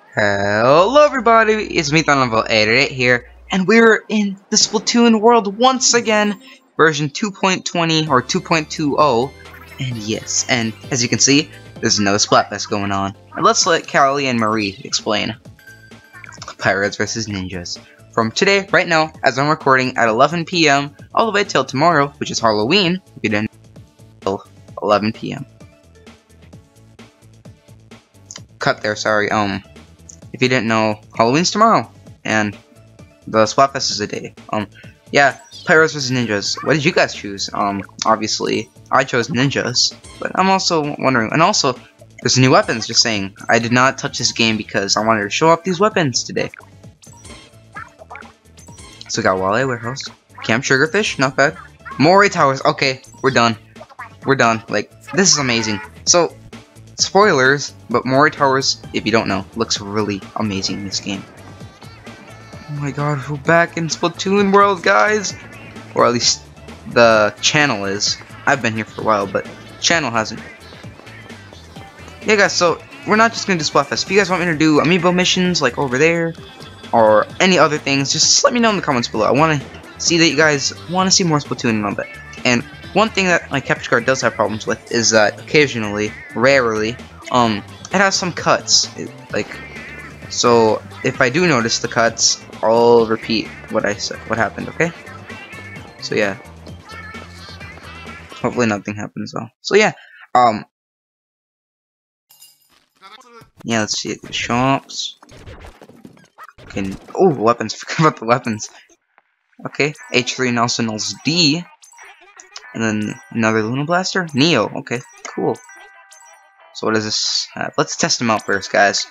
Hello everybody, it's me Thunderbolt88 here, and we're in the Splatoon world once again, version 2.20 or 2.20, and yes, and as you can see, there's another Splatfest going on. And let's let Callie and Marie explain. Pirates vs Ninjas. From today, right now, as I'm recording at 11 PM, all the way till tomorrow, which is Halloween, if you didn't know, 11 PM. Cut there, sorry, if you didn't know, Halloween's tomorrow, and the Splatfest is a day. Yeah, Pirates vs Ninjas. What did you guys choose? Obviously, I chose Ninjas, but I'm also wondering, and also, there's new weapons, just saying. I did not touch this game because I wanted to show off these weapons today. So we got Wale Warehouse, Camp Sugarfish, not bad. Moray Towers, okay, we're done. We're done, like, this is amazing. So, spoilers, but Moray Towers, if you don't know, looks really amazing in this game. Oh my god, we're back in Splatoon world, guys! Or at least the channel is. I've been here for a while, but channel hasn't. Yeah guys, so we're not just gonna do Splatfest. If you guys want me to do amiibo missions like over there, or any other things, just let me know in the comments below. I want to see that you guys want to see more Splatoon in a bit. And one thing that my capture card does have problems with is that occasionally, rarely, it has some cuts. So if I do notice the cuts, I'll repeat what I said, what happened, okay? So yeah. Hopefully nothing happens though. So yeah, yeah, let's see the shops. Okay, oh, weapons, forgot about the weapons. Okay, H3 Nelson knows D. And then another Luna Blaster? Neo, okay, cool. So what does this have? Let's test them out first, guys.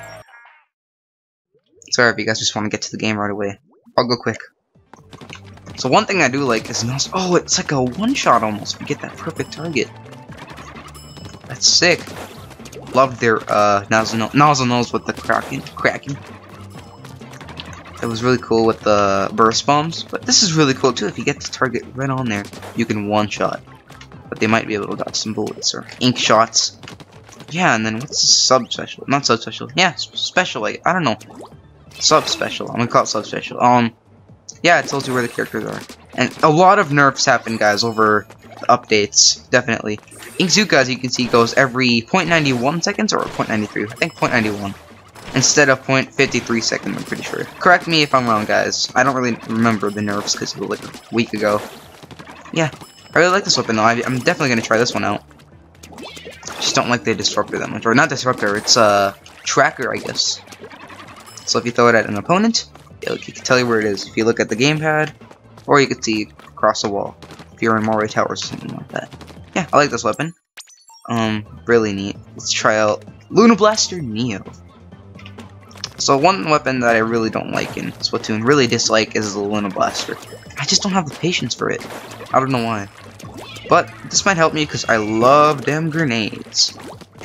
Sorry if you guys just want to get to the game right away. I'll go quick. So one thing I do like is oh, it's like a one-shot almost. We get that perfect target. That's sick. Love their nozzle nose with the cracking. It was really cool with the burst bombs, but this is really cool too. If you get the target right on there, you can one-shot. But they might be able to dodge some bullets or ink shots. Yeah, and then what's the sub-special? Not sub-special. Yeah, special, like, I don't know. Sub-special. I'm gonna call it sub-special. Yeah, it tells you where the characters are. And a lot of nerfs happen, guys, over the updates. Definitely. Inkzuka, as you can see, goes every 0.91 seconds or 0.93. I think 0.91. Instead of 0.53 seconds, I'm pretty sure. Correct me if I'm wrong, guys. I don't really remember the nerfs because it was like a week ago. Yeah, I really like this weapon though. I'm definitely gonna try this one out. Just don't like the disruptor that much, or not disruptor. It's tracker, I guess. So if you throw it at an opponent, it can tell you where it is. If you look at the gamepad, or you can see across the wall. If you're in Moray Towers or something like that. Yeah, I like this weapon. Really neat. Let's try out Luna Blaster Neo. So one weapon that I really don't like in Splatoon, really dislike, is the Luna Blaster. I just don't have the patience for it. I don't know why. But this might help me because I love them grenades.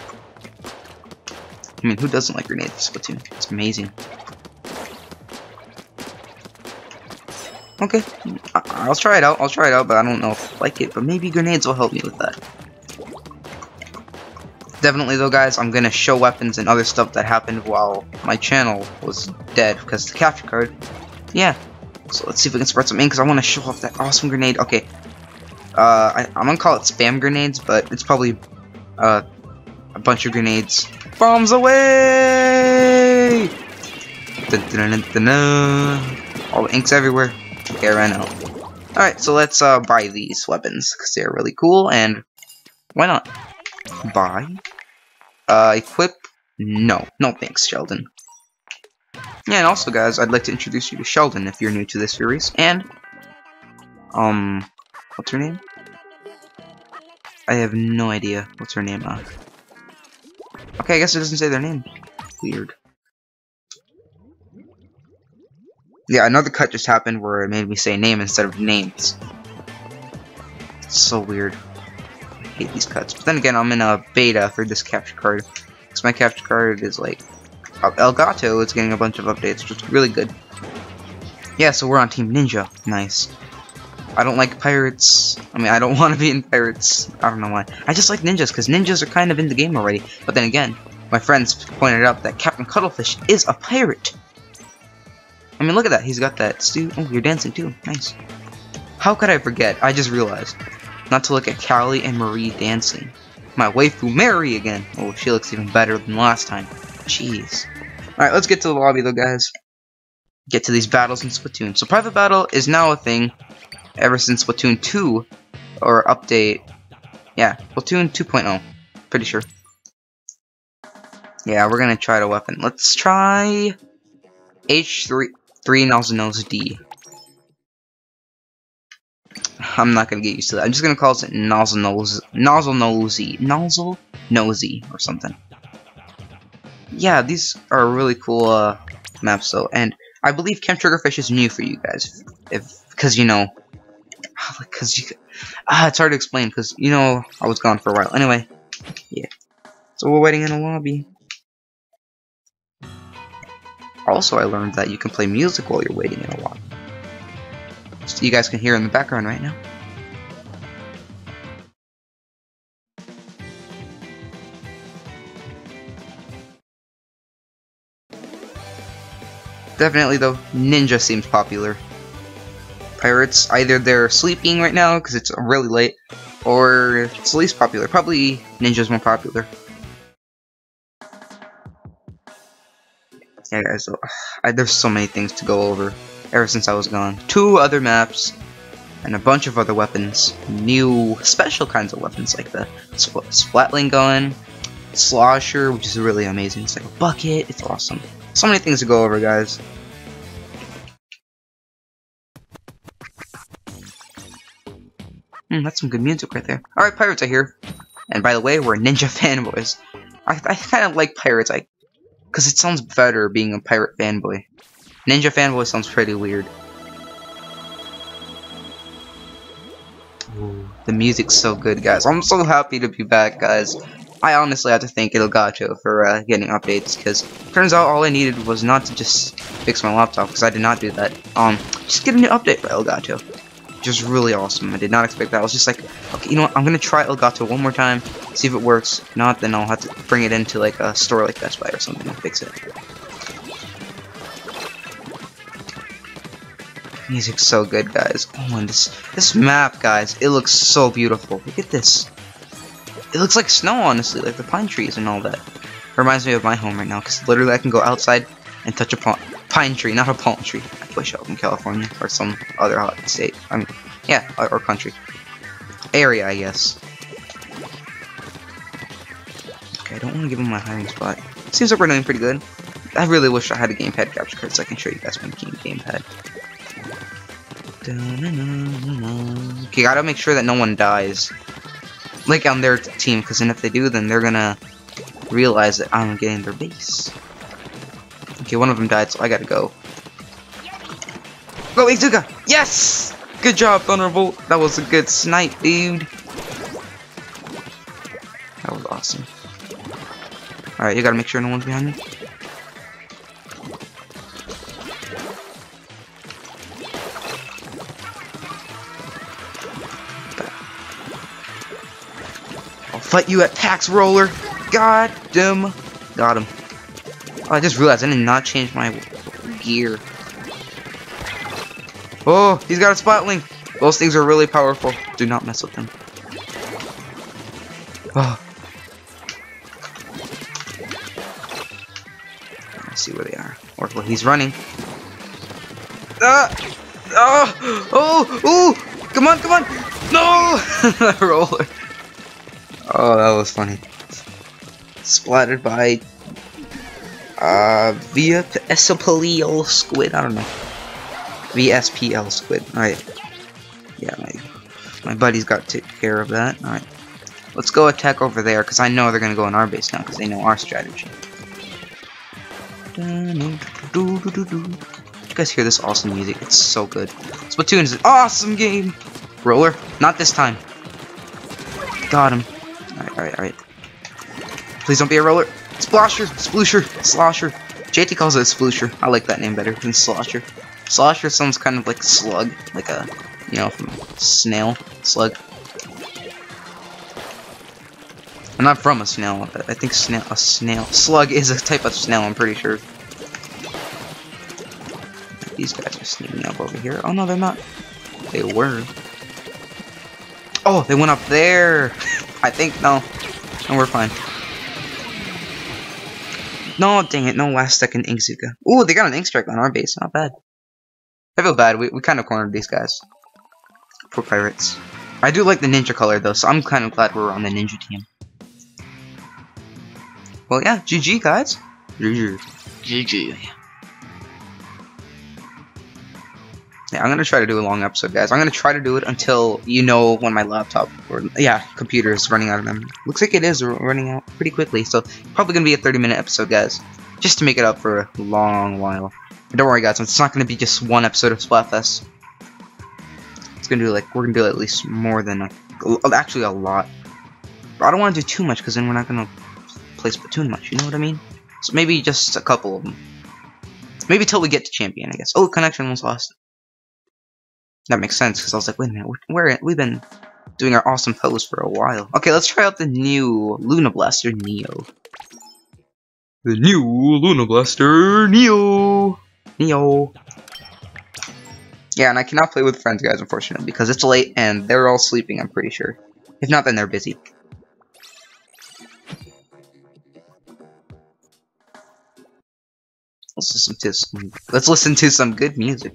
I mean, who doesn't like grenades in Splatoon? It's amazing. Okay, I'll try it out. But I don't know if I like it. But maybe grenades will help me with that. Definitely though, guys, I'm gonna show weapons and other stuff that happened while my channel was dead because of the capture card. Yeah. So let's see if we can spread some ink because I want to show off that awesome grenade. Okay. I'm gonna call it spam grenades, but it's probably a bunch of grenades. Bombs away! Dun, dun, dun, dun, dun. All the ink's everywhere. Okay, I ran out. Alright, so let's buy these weapons because they're really cool, and why not? Buy. Equip. No thanks, Sheldon. Yeah, and also, guys, I'd like to introduce you to Sheldon if you're new to this series. And what's her name? I have no idea what's her name. Okay, I guess it doesn't say their name. Weird. Yeah, another cut just happened where it made me say name instead of names. It's so weird. I hate these cuts. But then again, I'm in a beta for this capture card. Because my capture card is like Elgato is getting a bunch of updates, which is really good. Yeah, so we're on Team Ninja. Nice. I don't like pirates. I mean, I don't want to be in pirates. I don't know why. I just like ninjas, because ninjas are kind of in the game already. But then again, my friends pointed out that Captain Cuttlefish is a pirate. I mean, look at that. He's got that stew. Oh, you're dancing too. Nice. How could I forget? I just realized not to look at Callie and Marie dancing. My waifu Mary again. Oh, she looks even better than last time. Jeez. Alright, let's get to the lobby though, guys. Get to these battles in Splatoon. So private battle is now a thing ever since Splatoon 2 or update. Yeah, Splatoon 2.0. Pretty sure. Yeah, we're gonna try the weapon. Let's try H3 Nozzle Nose D. I'm not gonna get used to that. I'm just gonna call it Nozzle Nosy or something. Yeah, these are really cool maps though, and I believe Camp Triggerfish is new for you guys, because you know, it's hard to explain because you know I was gone for a while. Anyway, yeah. So we're waiting in a lobby. Also, I learned that you can play music while you're waiting in a lobby. So you guys can hear in the background right now. Definitely though, Ninja seems popular. Pirates, either they're sleeping right now because it's really late, or it's least popular. Probably Ninja's more popular. Yeah guys, there's so many things to go over ever since I was gone. 2 other maps, and a bunch of other weapons. New special kinds of weapons like the Splatling gun, Slosher, which is really amazing. It's like a bucket, it's awesome. So many things to go over, guys. That's some good music right there. Alright, pirates are here. And by the way, we're Ninja fanboys. I kind of like pirates, because it sounds better being a pirate fanboy. Ninja fanboy sounds pretty weird. Ooh, the music's so good, guys. I'm so happy to be back, guys. I honestly have to thank Elgato for getting updates, because turns out all I needed was not to just fix my laptop, because I did not do that. Just get a new update for Elgato. Just really awesome. I did not expect that. I was just like, okay, you know what? I'm gonna try Elgato one more time, see if it works. If not, then I'll have to bring it into like a store like Best Buy or something and fix it. Music's so good, guys. Oh, and this map, guys, it looks so beautiful. Look at this. It looks like snow, honestly, like the pine trees and all that. It reminds me of my home right now, because literally I can go outside and touch a pine tree, not a palm tree. I wish I was in California or some other hot state. I mean, yeah, or country. Area, I guess. Okay, I don't want to give him my hiding spot. Seems like we're doing pretty good. I really wish I had a gamepad capture card so I can show you guys my gamepad. Okay, gotta make sure that no one dies. Like on their team, because then if they do, then they're gonna realize that I'm getting their base. Okay, one of them died, so I gotta go. Go, Izuka! Yes! Good job, Thunderbolt. That was a good snipe, dude. That was awesome. Alright, you gotta make sure no one's behind me. I'll fight you at Pax Roller. God damn. Got him. Oh, I just realized I did not change my gear. Oh, he's got a Splatling. Those things are really powerful. Do not mess with them. Oh. I see where they are. Or where he's running. Oh! Come on, come on! No! Roller. Oh, that was funny. Splattered by VSPL squid. I don't know. VSPL squid. Alright. Yeah, my buddy's got to take care of that. Alright. Let's go attack over there, because I know they're going to go in our base now, because they know our strategy. You guys hear this awesome music? It's so good. Splatoon is an awesome game! Roller? Not this time. Got him. Alright. Please don't be a roller. Splosher, Sploosher, Slosher. JT calls it Sploosher. I like that name better than Slosher. Slosher sounds kind of like slug, like a, you know, from snail, slug. I'm not from a snail. I think slug is a type of snail, I'm pretty sure. These guys are sneaking up over here. Oh no, they're not. They were. Oh, they went up there. I think, no. No, we're fine. No, dang it, no last second Inkzooka. Ooh, they got an Ink Strike on our base, not bad. I feel bad, we kind of cornered these guys. Poor pirates. I do like the ninja color though, so I'm kind of glad we're on the ninja team. Well, yeah, GG guys. GG. Yeah, I'm gonna try to do a long episode, guys. I'm gonna try to do it until you know when my laptop or computer is running out of memory. Looks like it is running out pretty quickly, so probably gonna be a 30-minute episode, guys, just to make it up for a long while. But don't worry, guys. It's not gonna be just one episode of Splatfest. It's gonna do we're gonna do at least more than actually a lot. But I don't want to do too much because then we're not gonna play Splatoon much. You know what I mean? So maybe just a couple of them. Maybe till we get to champion, I guess. Oh, connection was lost. That makes sense, because I was like, wait a minute, we've been doing our awesome pose for a while. Okay, let's try out the new Luna Blaster Neo. The new Luna Blaster Neo! Yeah, and I cannot play with friends, guys, unfortunately, because it's late and they're all sleeping, I'm pretty sure. If not, then they're busy. Let's listen to some good music.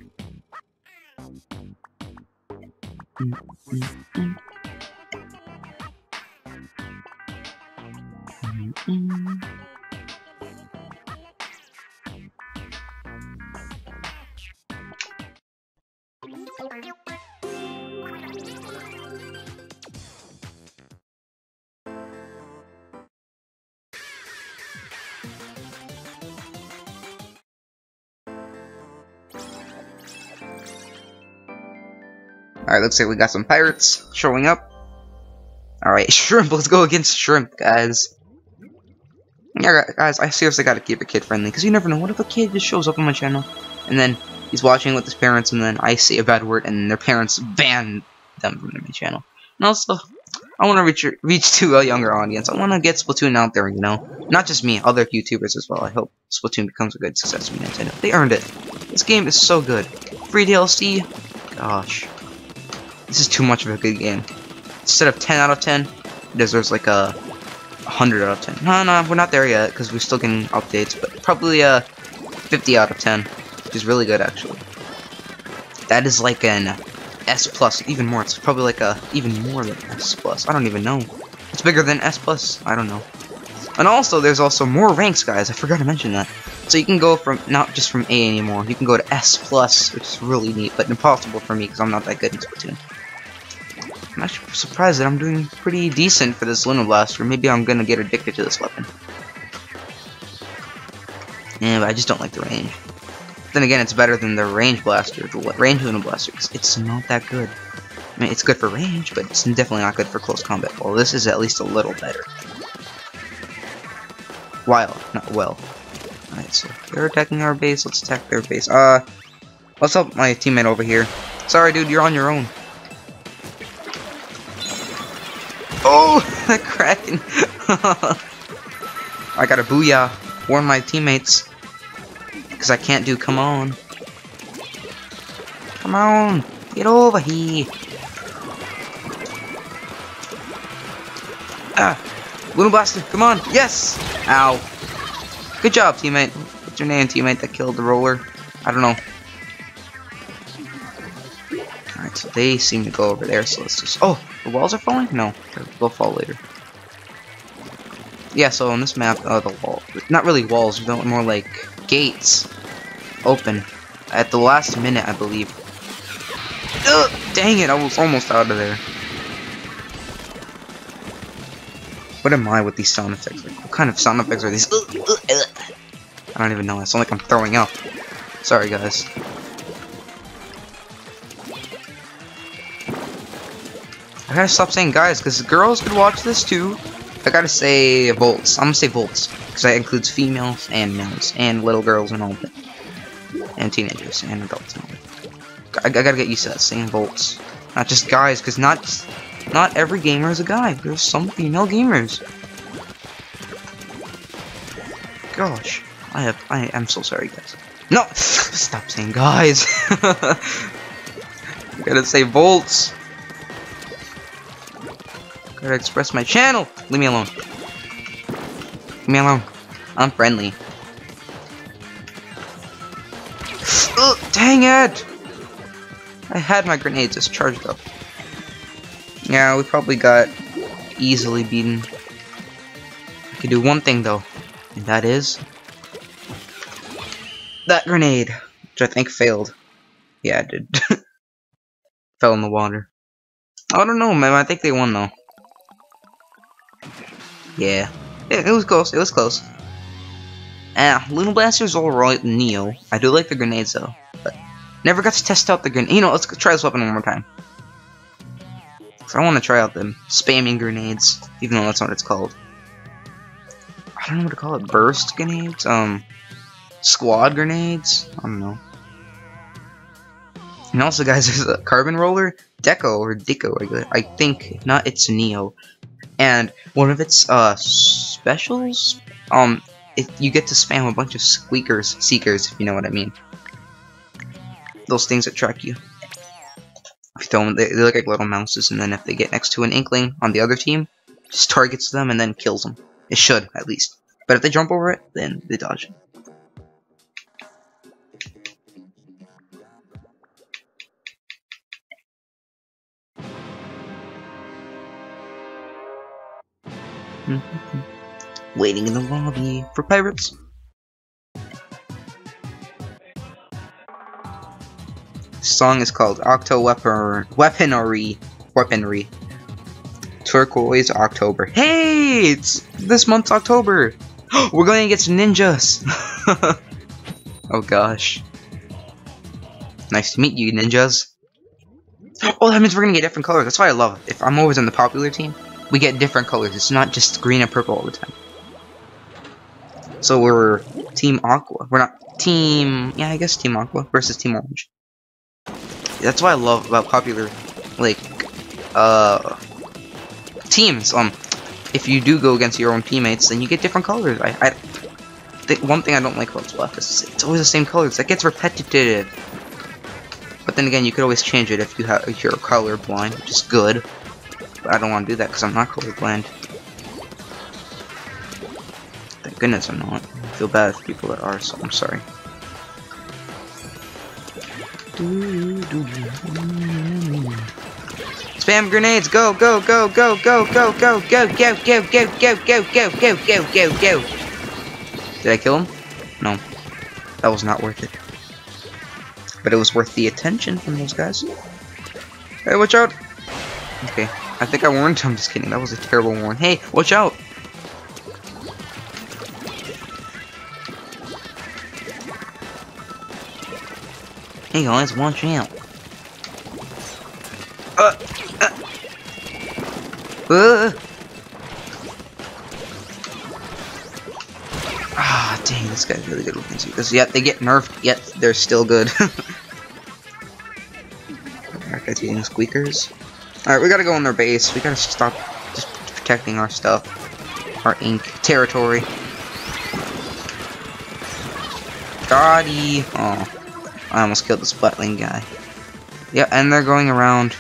Alright, looks like we got some pirates showing up. Alright, Shrimp, let's go against Shrimp, guys. Yeah, guys, I seriously gotta keep it kid-friendly, because you never know, what if a kid just shows up on my channel, and then he's watching with his parents, and then I say a bad word, and their parents ban them from my channel. And also, I want to reach to a younger audience. I want to get Splatoon out there, you know? Not just me, other YouTubers as well. I hope Splatoon becomes a good success for Nintendo. They earned it. This game is so good. Free DLC? Gosh. This is too much of a good game. Instead of 10 out of 10, it deserves like a 100 out of 10. No, we're not there yet, because we're still getting updates, but probably a 50 out of 10, which is really good, actually. That is like an S+, even more. It's probably like a, even more than S+. I don't even know. It's bigger than S+, I don't know. And also, there's also more ranks, guys. I forgot to mention that. So you can go from, not just from A anymore, you can go to S+, which is really neat, but impossible for me, because I'm not that good in Splatoon. I'm actually surprised that I'm doing pretty decent for this Luna Blaster. Maybe I'm gonna get addicted to this weapon. Yeah, but I just don't like the range. Then again, it's better than the range blaster, the range Luna Blaster, because it's not that good. I mean, it's good for range, but it's definitely not good for close combat. Well, this is at least a little better. Not well. Alright, so they're attacking our base. Let's attack their base. Let's help my teammate over here. Sorry, dude, you're on your own. Oh, that Kraken! I got a booyah. Warn my teammates. Because I can't do, come on. Come on, get over here. Luna Blaster, come on, yes! Ow. Good job, teammate. What's your name, teammate, that killed the roller? I don't know. Alright, so they seem to go over there, so let's just... Oh, the walls are falling? No, they'll fall later. Yeah, so on this map, the wall... Not really walls, they're more like gates. Open. At the last minute, I believe. Ugh, dang it, I was almost out of there. What am I with these sound effects? Like, what kind of sound effects are these? I don't even know. I sound like I'm throwing up. Sorry, guys. I gotta stop saying guys, because girls could watch this too. I gotta say volts. I'm gonna say volts, because that includes females and males, and little girls and all that. And teenagers, and adults and all that. I gotta get used to that, saying volts. Not just guys, because not every gamer is a guy. There's some female gamers. gosh. I am so sorry, guys. No! Stop saying guys! Gotta say volts. Gotta express my channel. Leave me alone. Leave me alone. I'm friendly. Ugh, dang it! I had my grenades just charged up. Yeah, we probably got easily beaten. I could do one thing though, and that is that grenade, which I think failed. Yeah, it did. Fell in the water. I don't know, man. I think they won though. Yeah, it was close. It was close. Loon Blaster's alright, Neo. I do like the grenades though, but never got to test out the grenade. You know, let's try this weapon one more time. So I want to try out them spamming grenades, even though that's not what it's called. I don't know what to call it. Burst grenades? Squad grenades? I don't know. And also, guys, there's a carbon roller, Deco or Deco, I think. If not, it's Neo. And one of its specials, you get to spam a bunch of seekers, if you know what I mean. Those things that track you. If you throw them, they look like little mouses, and then if they get next to an Inkling on the other team, just targets them and then kills them. It should, at least. But if they jump over it, then they dodge it. Waiting in the lobby for pirates. This song is called Octo Weaponry. Turquoise October. Hey! It's this month's October! We're going against ninjas! Oh gosh. Nice to meet you, ninjas. Oh, that means we're gonna get different colors. That's why I love it. If I'm always on the popular team, we get different colors. It's not just green and purple all the time. So we're Team Aqua. We're not Team... Yeah, I guess Team Aqua versus Team Orange. That's what I love about popular, like, teams. If you do go against your own teammates, then you get different colors. One thing I don't like about Splat is it's always the same colors. That gets repetitive. But then again, you could always change it if you're colorblind, which is good. But I don't want to do that because I'm not colorblind. Thank goodness I'm not. I feel bad for people that are, so I'm sorry. Spam grenades! Go! Go! Go! Go! Go! Go! Go! Go! Go! Go! Go! Go! Go! Go! Go! Go! Go! Go! Did I kill him? No. That was not worth it. But it was worth the attention from those guys. Hey, watch out! Okay, I think I warned him. I'm just kidding. That was a terrible warn. Hey, watch out! Hey guys, watch out! Ah, dang, this guy's really good looking. Because yet they get nerfed, yet they're still good. Alright, guys, eating squeakers. Alright, we gotta go on their base. We gotta stop just protecting our stuff, our ink territory. Goddy. Oh, I almost killed the Splatling guy. Yeah, and they're going around.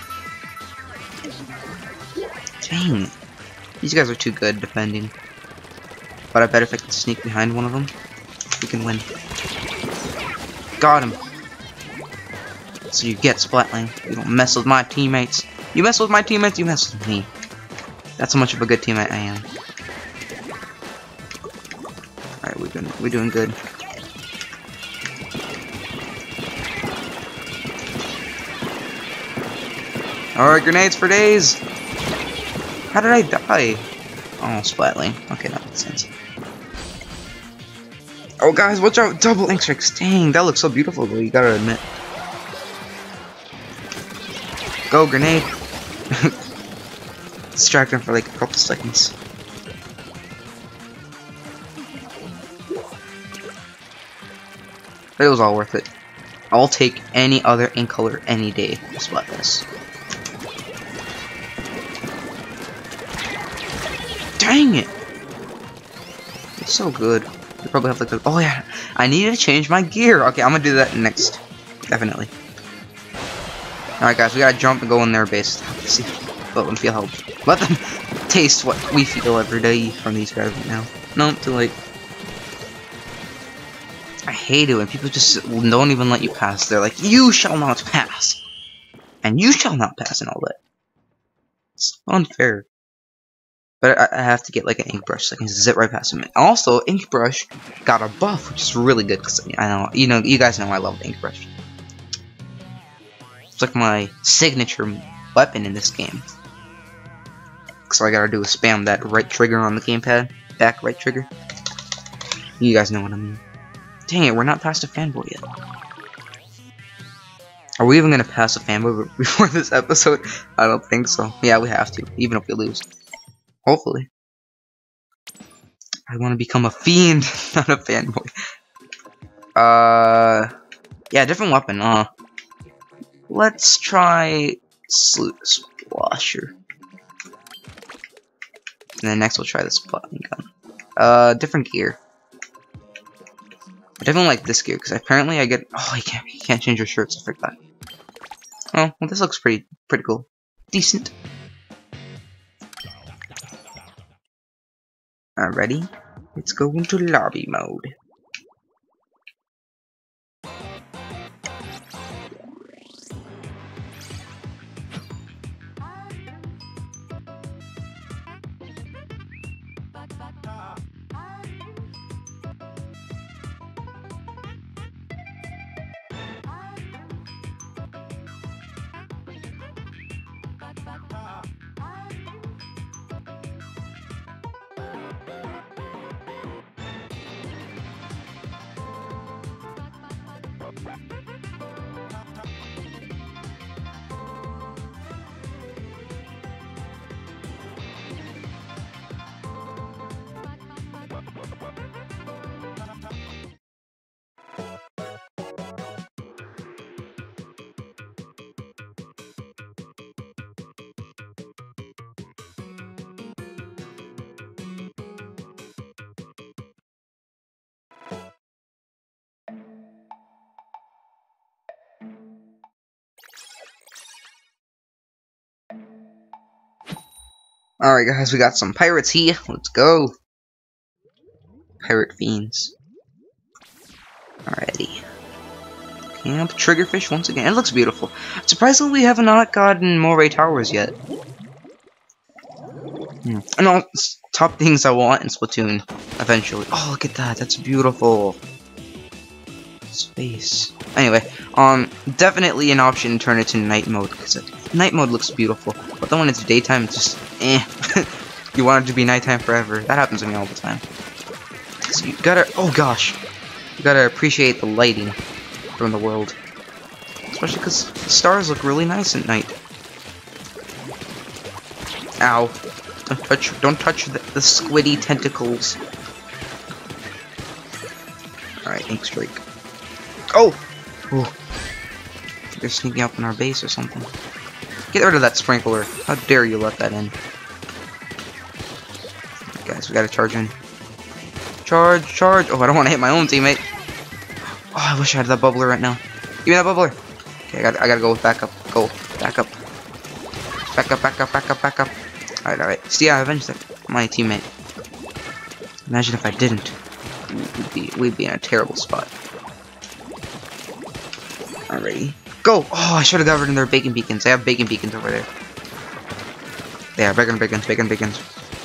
Dang. These guys are too good defending. But I bet if I can sneak behind one of them, we can win. Got him. So you get Splatling. You don't mess with my teammates. You mess with my teammates, you mess with me. That's how much of a good teammate I am. Alright, we're doing good. Alright, grenades for days! How did I die? Oh, Splatling. Okay, that makes sense. Oh, guys, watch out! Double ink strikes! Dang, that looks so beautiful, though, you gotta admit. Go, grenade! Distract him for like a couple seconds. But it was all worth it. I'll take any other ink color any day to splat this. Dang it! It's so good. We probably have like a, oh yeah, I need to change my gear. Okay, I'm gonna do that next. Definitely. Alright guys, we gotta jump and go in their base. Let's see. Let them feel help. Let them taste what we feel every day from these guys right now. No, too late. I hate it when people just don't even let you pass. They're like, you shall not pass. And you shall not pass and all that. It's unfair. But I have to get like an ink brush so I can zip right past him. Also, ink brush got a buff, which is really good because I know, you guys know I love ink brush. It's like my signature weapon in this game. So all I gotta do is spam that right trigger on the gamepad. Back right trigger. You guys know what I mean. Dang it, we're not past a fanboy yet. Are we even gonna pass a fanboy before this episode? I don't think so. Yeah, we have to, even if we lose. Hopefully. I want to become a fiend, not a fanboy. Yeah, different weapon. Let's try Splasher. And then next we'll try the spotting gun. Different gear. I definitely like this gear because apparently I get. Oh, you can't change your shirts. I forgot. Oh, well, this looks pretty cool. Decent. Alrighty, let's go into lobby mode. Alright guys, we got some pirates here. Let's go. Pirate fiends. Alrighty. Camp Triggerfish once again. It looks beautiful. Surprisingly, we have not gotten Moray Towers yet. And all top things I want in Splatoon eventually. Oh, look at that. That's beautiful. Space. Anyway, definitely an option to turn it to night mode because night mode looks beautiful. But then when it's daytime, it's just you want it to be nighttime forever. That happens to me all the time. So you gotta, oh gosh, you gotta appreciate the lighting from the world, especially because the stars look really nice at night. Ow! Don't touch the squiddy tentacles. All right, ink streak. Oh! Ooh. They're sneaking up in our base or something. Get rid of that sprinkler. How dare you let that in. Guys, we gotta charge in. Charge, charge! Oh, I don't want to hit my own teammate. Oh, I wish I had that bubbler right now. Give me that bubbler. Okay, I gotta go with backup. Go, backup. Backup, backup, backup, backup. Alright, alright. See, I avenged my teammate. Imagine if I didn't. We'd be in a terrible spot. Alrighty. Go! Oh, I should have got rid of their bacon beacons. They have bacon beacons over there. Yeah, bacon beacons, bacon beacons.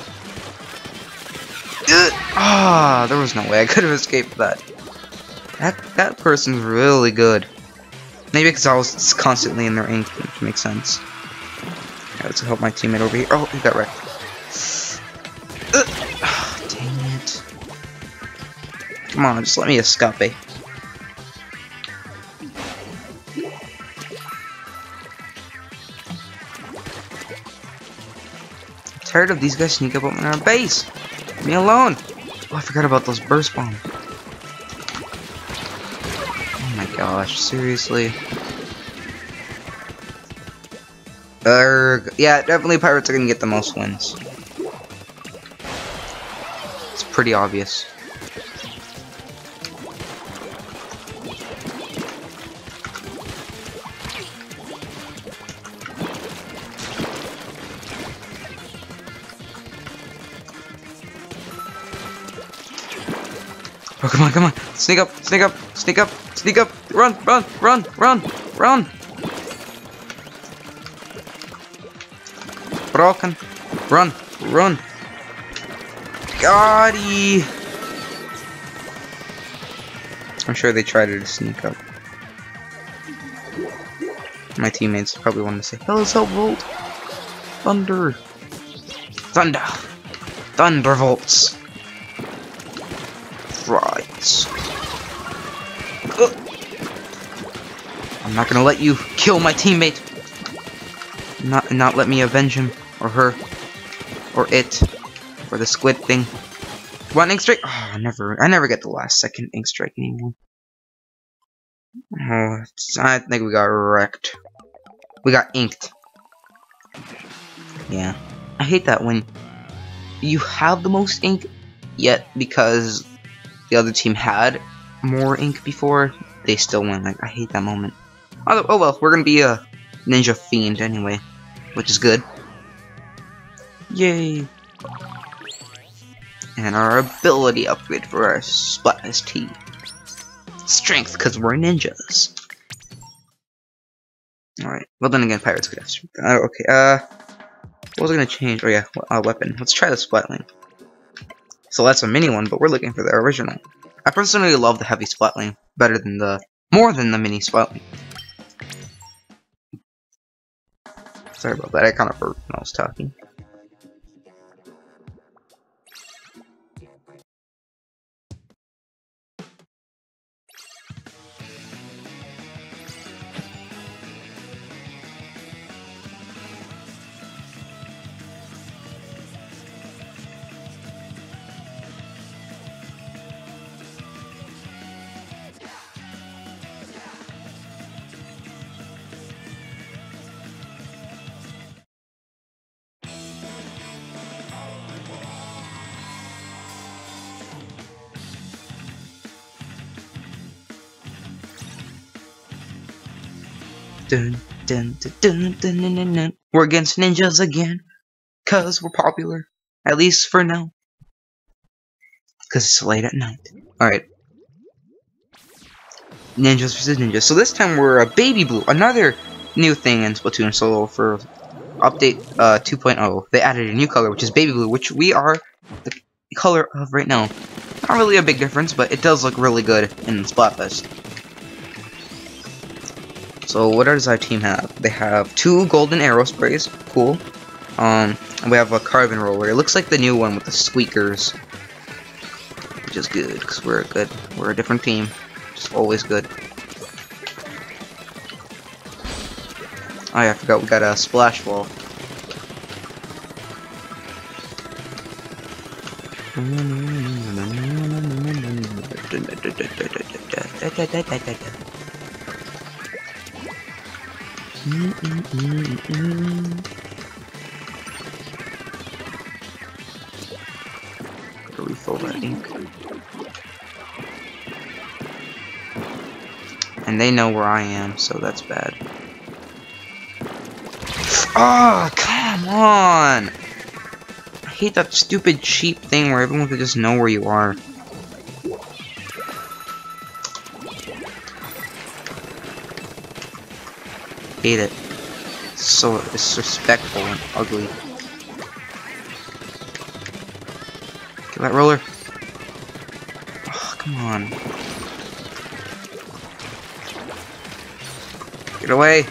Ah, there was no way I could have escaped that. That person's really good. Maybe because I was constantly in their ink, which makes sense. Okay, let's help my teammate over here. Oh, he got wrecked. Oh, dang it. Come on, just let me escape. Tired of these guys sneaking up on our base. Leave me alone. Oh, I forgot about those burst bombs. Oh my gosh, seriously. Yeah, definitely pirates are gonna get the most wins. It's pretty obvious. Oh, come on, come on. Sneak up, sneak up, sneak up, sneak up. Run, run, run, run, run. Broken. Run, run. Gotti. I'm sure they tried to sneak up. My teammates probably wanted to say, "Hell's Volt! Thunder! Thunder! Thunderbolts! Right. I'm not gonna let you kill my teammate. Not let me avenge him or her or it or the squid thing. One ink strike. Oh, I never get the last second ink strike anymore. Oh, I think we got wrecked. We got inked. Yeah, I hate that when you have the most ink, yet because the other team had more ink before, they still win. Like, I hate that moment. Oh well, we're gonna be a ninja fiend anyway, which is good. Yay! And our ability upgrade for our Splatfest T. Strength, because we're ninjas. Alright, well then again, pirates could have strength. Okay, what was I gonna change? Oh yeah, weapon. Let's try the Splatling. So that's a mini one, but we're looking for the original. I personally love the heavy Splatling better than more than the mini Splatling. Sorry about that, I kind of burped when I was talking. Dun, dun, dun, dun, dun, dun, dun, dun. We're against ninjas again, cause we're popular, at least for now. Cause it's late at night. Alright. Ninjas versus ninjas. So this time we're a baby blue, another new thing in Splatoon. So for update 2.0, they added a new color, which is baby blue, which we are the color of right now. Not really a big difference, but it does look really good in Splatfest. So what does our team have? They have 2 golden arrow sprays, cool. And we have a carbon roller. It looks like the new one with the squeakers, which is good because we're a different team. Just always good. Oh yeah, I forgot we got a splash wall. Gotta refill that ink. And they know where I am, so that's bad. Oh, come on! I hate that stupid cheap thing where everyone could just know where you are. Hate it. So disrespectful and ugly. Get that roller. Oh, come on. Get away.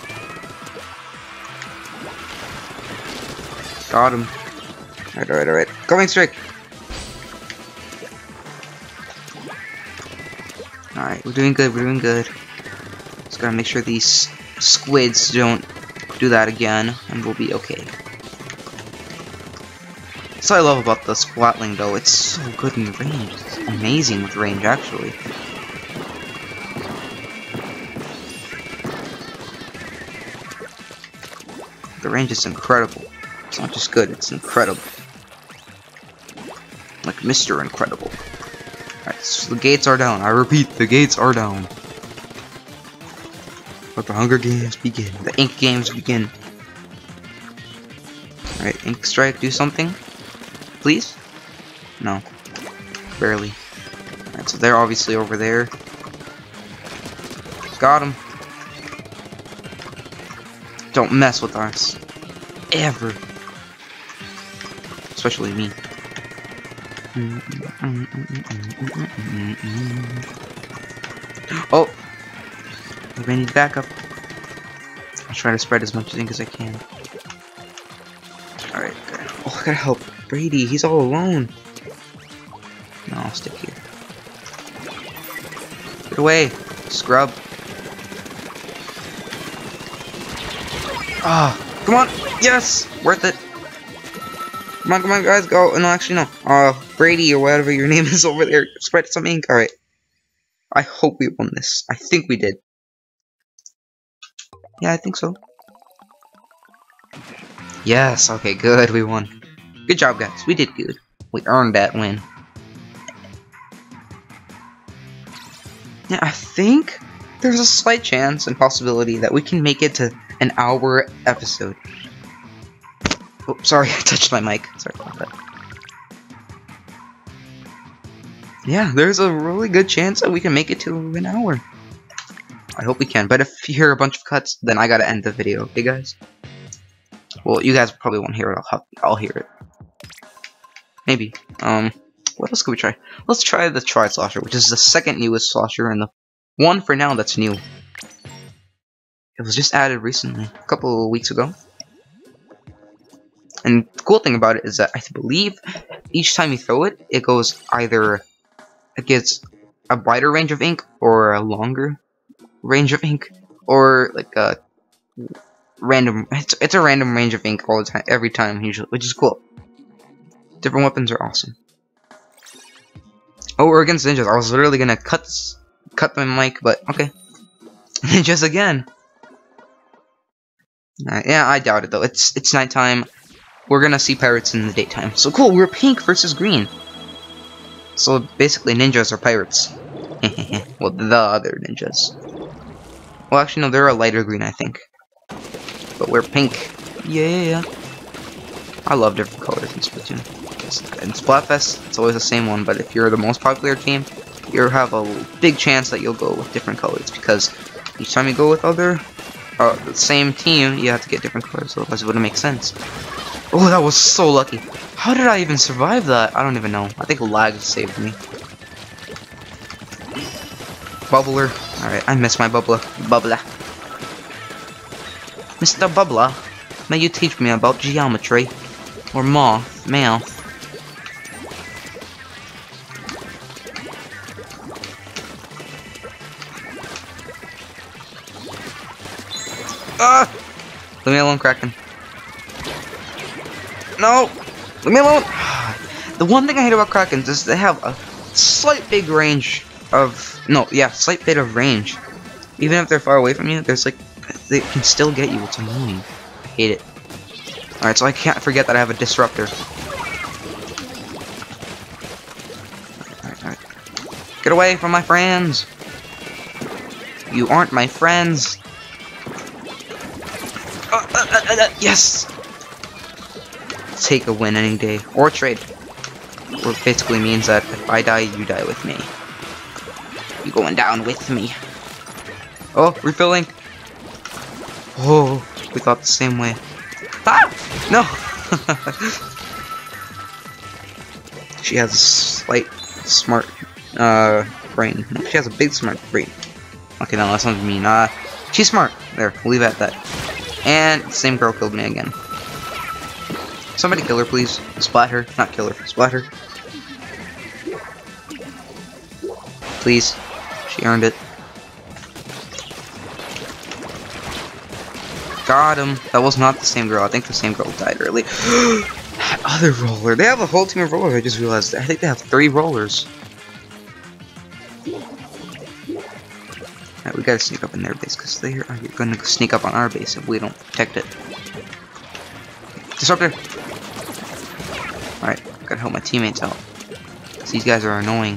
Got him. Alright. Going straight. Alright, we're doing good. Just gotta make sure these squids don't do that again, and we'll be okay. That's what I love about the Splatling, though. It's so good in range. It's amazing with range, actually. The range is incredible. It's not just good, it's incredible. Like Mr. Incredible. Alright, so the gates are down. I repeat, the gates are down. Let the Hunger Games begin. The Ink Games begin. Alright, Ink Strike, do something. Please? No. Barely. Alright, so So they're obviously over there. Got him. Don't mess with us. Ever. Especially me. Oh! We may need backup. I'll try to spread as much ink as I can. Alright, good. Oh, I gotta help Brady. He's all alone. No, I'll stick here. Get away, scrub. Ah, come on. Yes! Worth it. Come on, guys, go. No, actually, no. Brady, or whatever your name is over there, spread some ink. Alright. I hope we won this. I think we did. Yeah, I think so. Yes, okay, good, we won. Good job, guys. We did good. We earned that win. Yeah, I think there's a slight chance and possibility that we can make it to an hour episode. Oh, sorry, I touched my mic. Sorry about that. Yeah, there's a really good chance that we can make it to an hour. I hope we can, but if you hear a bunch of cuts, then I gotta end the video, okay guys? Well, you guys probably won't hear it, I'll hear it. Maybe. What else could we try? Let's try the Tri-Slosher, which is the second newest slosher, and the one for now that's new. It was just added recently, a couple of weeks ago. And the cool thing about it is that I believe each time you throw it, it goes either, it gets a wider range of ink, or a longer range of ink, or like a random, it's a random range of ink all the time, every time usually, which is cool. Different weapons are awesome. Oh, we're against ninjas. I was literally gonna cut my mic, but okay. Ninjas again. Yeah, I doubt it though. It's nighttime. We're gonna see pirates in the daytime. So cool. We're pink versus green. So basically, ninjas are pirates. Well, the other ninjas. Well, actually, no, they're a lighter green, I think. But we're pink. Yeah. I love different colors in Splatoon. In Splatfest, it's always the same one, but if you're the most popular team, you have a big chance that you'll go with different colors, because each time you go with the same team, you have to get different colors, otherwise it wouldn't make sense. Oh, that was so lucky. How did I even survive that? I don't even know. I think lag saved me. Bubbler. Alright, I miss my bubbler. Bubbler. Mr. Bubbler, may you teach me about geometry? Or math. Ah! Leave me alone, Kraken. No! Leave me alone! The one thing I hate about Krakens is they have a slight bit of range. Even if they're far away from you, there's like, they can still get you. It's annoying. I hate it. Alright, so I can't forget that I have a disruptor. Alright. Get away from my friends! You aren't my friends! Yes! Take a win any day. Or trade. Which basically means that if I die, you die with me. You going down with me. Oh, refilling! Oh, we thought the same way. Ah! No! She has a slight smart brain. No, she has a big smart brain. Okay, no, that's not mean. She's smart. There, we'll leave it at that. And the same girl killed me again. Somebody kill her, please. Splat her. Not kill her. Splat her. Please. She earned it. Got him. That was not the same girl. I think the same girl died early. That other roller. They have a whole team of rollers. I just realized. I think they have 3 rollers. Alright, we gotta sneak up in their base because they are gonna sneak up on our base if we don't protect it. Disruptor! Alright, gotta help my teammates out. These guys are annoying.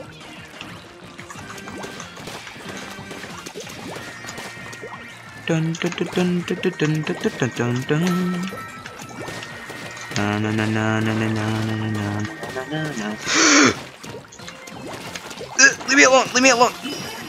Dun dun dun dun dun dun dun dun dun. Na na na na na na na na na na na. Leave me alone! Leave me alone!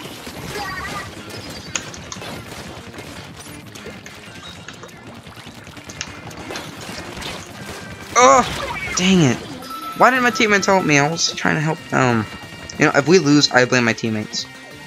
Oh! Dang it. Why didn't my teammates help me? I was trying to help them. You know, if we lose, I blame my teammates.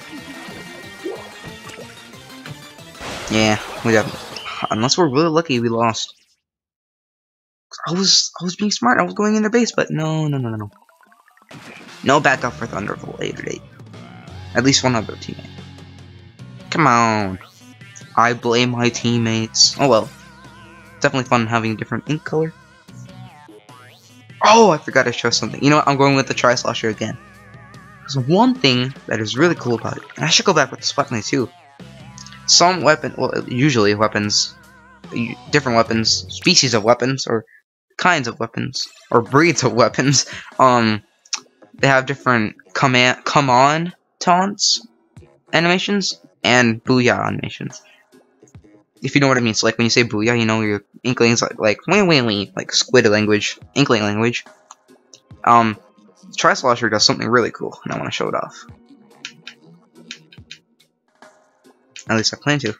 Yeah, we definitely. Unless we're really lucky, we lost. I was being smart. I was going in their base, but no. No backup for Thunder for later date. At least one other teammate. Come on. I blame my teammates. Oh well. Definitely fun having different ink color. Oh, I forgot to show something. You know what? I'm going with the Tri-Slosher again. There's one thing that is really cool about it, and I should go back with the Sputnik too. Some weapon, well, usually weapons, different weapons, species of weapons, or kinds of weapons, or breeds of weapons, they have different come on taunts animations and booyah animations. If you know what I mean. So like when you say booyah, you know your inklings like wee, like squid language, inkling language. Tri-Slosher does something really cool, and I want to show it off. At least I plan to.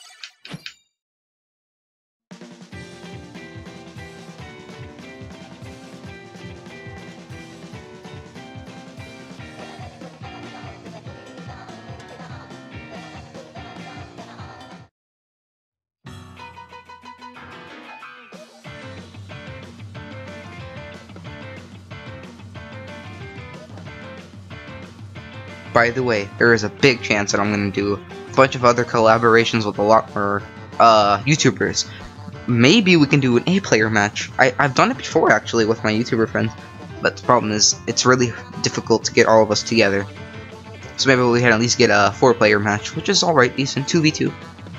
By the way, there is a big chance that I'm going to do a bunch of other collaborations with a lot more YouTubers. Maybe we can do an 8-player match. I've done it before, actually, with my YouTuber friends. But the problem is, it's really difficult to get all of us together. So maybe we can at least get a 4-player match, which is alright, decent, 2v2.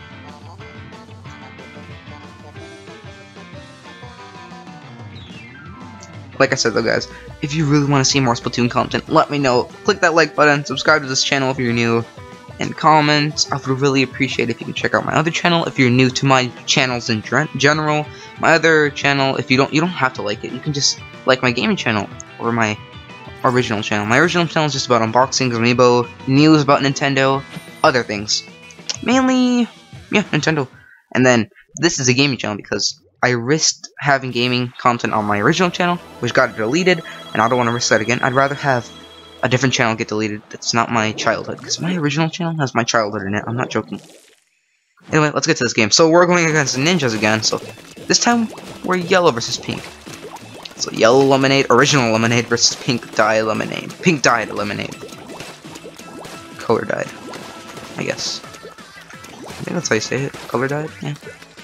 Like I said though guys, if you really want to see more Splatoon content, let me know. Click that like button, subscribe to this channel if you're new, and comment. I would really appreciate if you can check out my other channel if you're new to my channels in general. My other channel, if you don't have to like it, you can just like my gaming channel or my original channel. My original channel is just about unboxings, amiibo, news about Nintendo, other things. Mainly, yeah, Nintendo. And then this is a gaming channel because I risked having gaming content on my original channel, which got deleted, and I don't want to risk that again. I'd rather have a different channel get deleted that's not my childhood, because my original channel has my childhood in it. I'm not joking. Anyway, let's get to this game. So we're going against the ninjas again, so this time we're yellow versus pink. So yellow lemonade, original lemonade versus pink dye lemonade. Pink dyed lemonade. Color dyed, I guess. I think that's how you say it. Color dyed, yeah.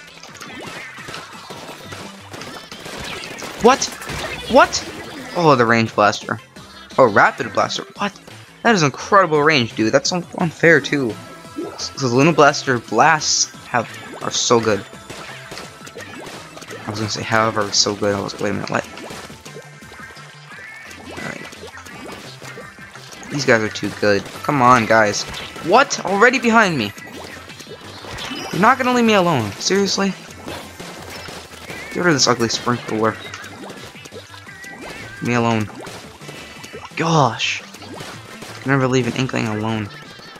What? What? Oh, the range blaster. Oh, rapid blaster. What? That is incredible range, dude. That's unfair too. So the Luna Blaster blasts are so good. I was gonna say, however, so good. I was wait a minute, what? Alright. These guys are too good. Come on, guys. What? Already behind me. You're not gonna leave me alone. Seriously? Get rid of this ugly sprinkler. Leave me alone. Gosh. Never leave an inkling alone.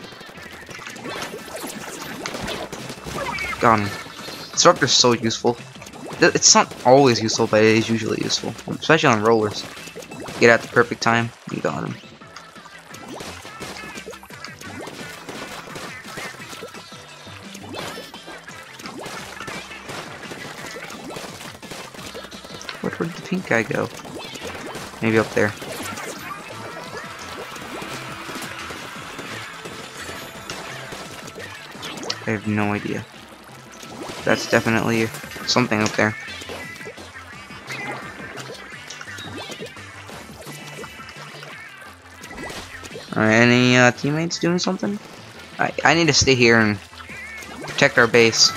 Got him. Disruptor's so useful. It's not always useful, but it is usually useful. Especially on rollers. Get at the perfect time, you got him. Where did the pink guy go? Maybe up there. I have no idea. That's definitely something up there. Alright, any teammates doing something? I need to stay here and protect our base.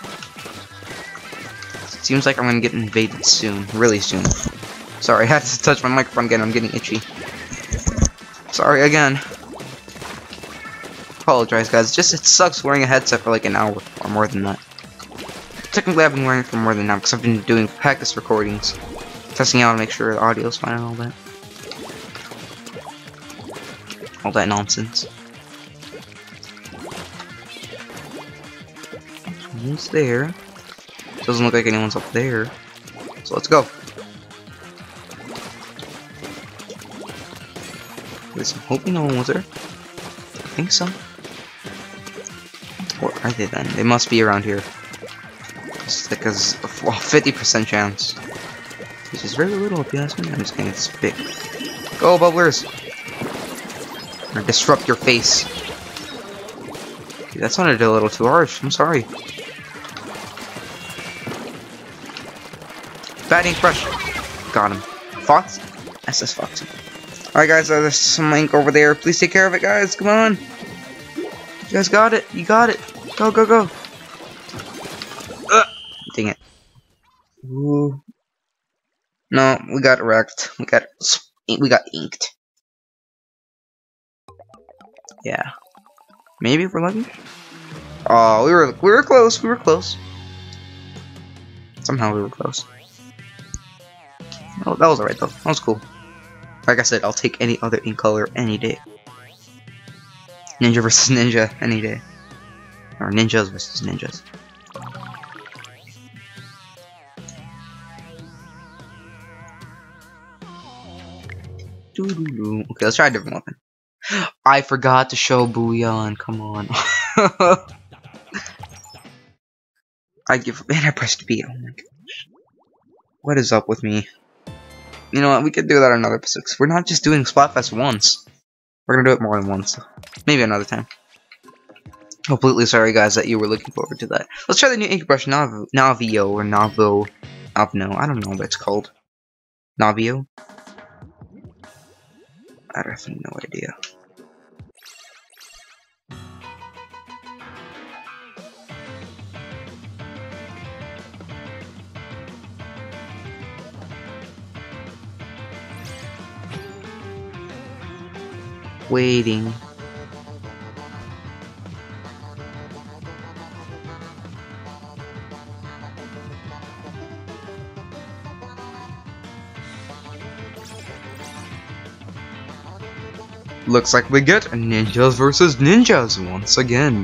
It seems like I'm gonna get invaded soon, really soon. Sorry, I had to touch my microphone again, I'm getting itchy. Sorry again. Apologize guys, it sucks wearing a headset for like an hour or more than that. Technically I've been wearing it for more than an hour because I've been doing practice recordings, testing out to make sure the audio's fine and all that. all that nonsense. Someone's there. Doesn't look like anyone's up there. So let's go. At least I'm hoping no one was there. I think so. What are they then? They must be around here. Because a 50% chance. Which is very little if you ask me. I'm just kidding, it's big. Go, bubblers! Or disrupt your face. Okay, that sounded a little too harsh. I'm sorry. Bad ink brush. Got him. Fox? SS Foxy. Alright guys, there's some ink over there. Please take care of it, guys. Come on. You guys got it. You got it. Go, go, go. Dang it. Ooh. No, we got wrecked. We got inked. Yeah. Maybe if we're lucky. Oh, we were close. We were close. Somehow we were close. Oh, that was alright though. That was cool. Like I said, I'll take any other ink color any day. Ninja versus ninja any day. Or ninjas versus ninjas. Okay, let's try a different weapon. I forgot to show Booyan. Come on. Man, I pressed B. Oh my gosh. What is up with me? You know what? We could do that on another episode. We're not just doing Splatfest once. We're gonna do it more than once. Maybe another time. Completely sorry, guys, that you were looking forward to that. Let's try the new ink brush, Navio or Navo. Avno. I don't know what it's called. Navio. I have no idea. Waiting. Looks like we get ninjas versus ninjas once again.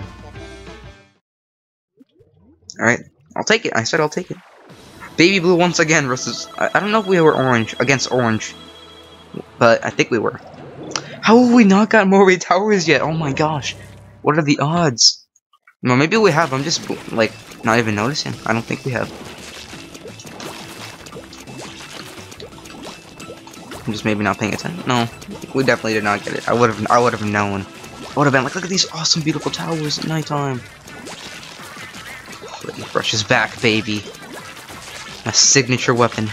Alright, I'll take it. I said I'll take it. Baby blue once again versus... I don't know if we were orange against orange. But I think we were. How have we not got Moray Towers yet? Oh my gosh. What are the odds? Well, maybe we have. I'm just, like, not even noticing. I don't think we have. I'm just maybe not paying attention. No, we definitely did not get it. I would have known. I would have been like, look at these awesome, beautiful towers at nighttime. Oh, the ink brush is back, baby. My signature weapon.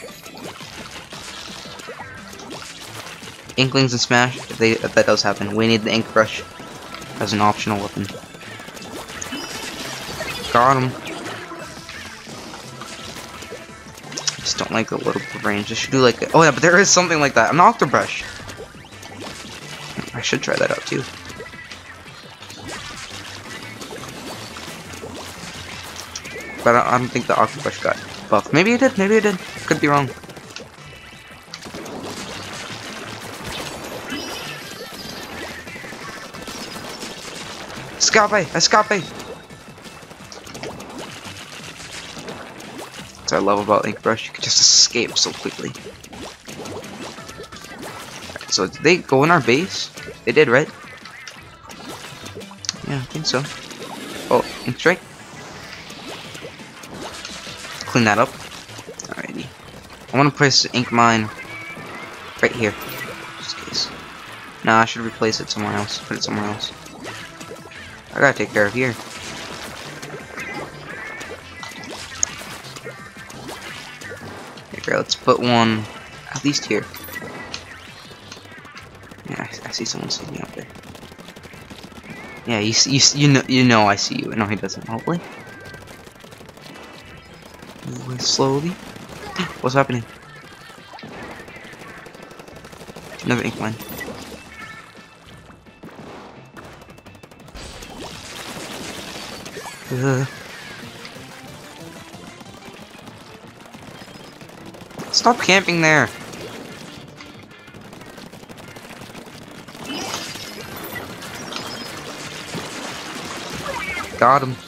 Inklings and Smash, if that does happen, we need the ink brush as an optional weapon. Got him. Just don't like the little range. I should do like oh yeah, but there is something like that. An Octobrush. I should try that out too. But I don't think the Octobrush got buffed. Maybe it did. Maybe it did. Could be wrong. Escape! Escape! That's what I love about Ink Brush. You can just escape so quickly. Right, so did they go in our base? They did, right? Yeah, I think so. Oh, Ink Strike. Clean that up. Alrighty. I want to place Ink Mine right here. Just in case. Nah, I should replace it somewhere else. Put it somewhere else. I gotta take care of here. Okay, let's put one at least here. Yeah, I see someone sitting out there. Yeah, you know I see you. No, he doesn't. Hopefully. Move away slowly. What's happening? Another ink line. Stop camping there. Got him.